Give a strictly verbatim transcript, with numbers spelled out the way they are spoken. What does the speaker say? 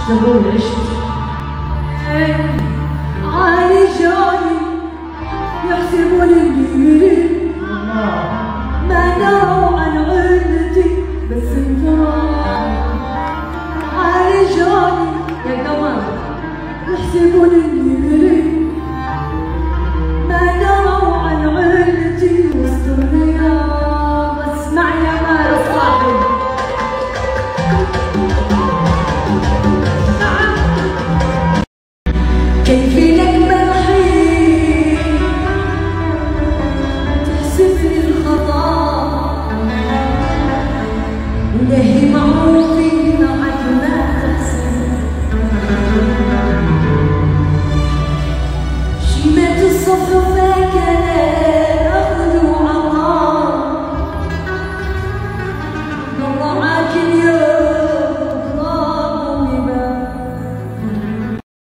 جابوني عشت عالي جاني يحسبون النيل ما دروا عن غلتي بس انفراد عالي جاني يا قمر يحسبون النيل ما دروا عن غلتي وسط الرياض. اسمع يا مال صاحب كيف لك ملحي تحسب لي الخطا ولهي معروف